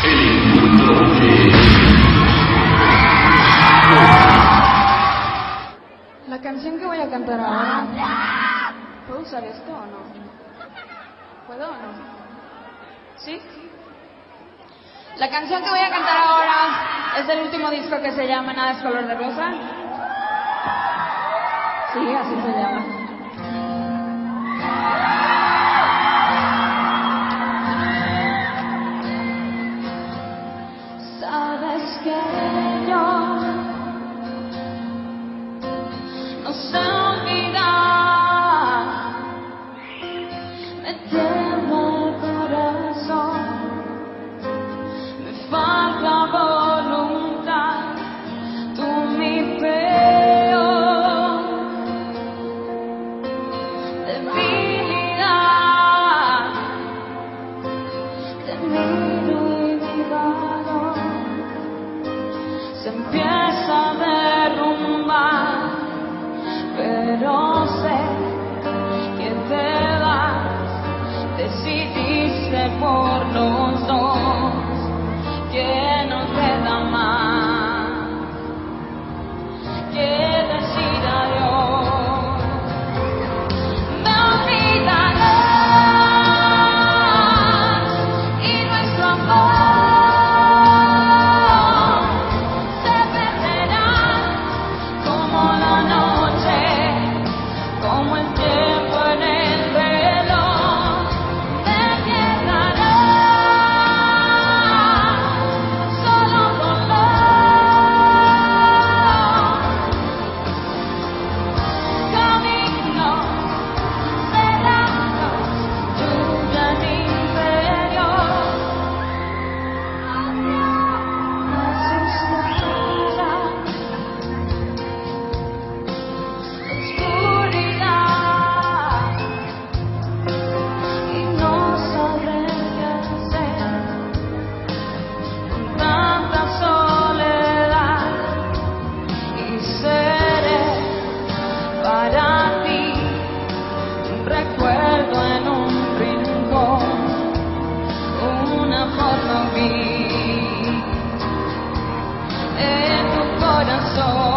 La canción que voy a cantar ahora, ¿puedo usar esto o no? ¿Puedo o no? ¿Sí? La canción que voy a cantar ahora es del último disco que se llama Nada es color de rosa. Sí, así se llama. Sabes que yo no sé olvidar, me tiembla el corazón, me falta voluntad, tú mi peor debilidad, te miro y mi valor se empieza a derrumbar, pero sé que te vas, decidiste por los dos, que no queda más que decir adiós. Me olvidarás y nuestro amor se perderá como la noche, como el tiempo en el reloj. Me quedará solo dolor, caminos cerrados, lluvia en mi interior. Me asusta oscuridad y no sabré qué hacer con tanta soledad, y seré para ti un recuerdo en un rincón, un amor no vi en tu corazón.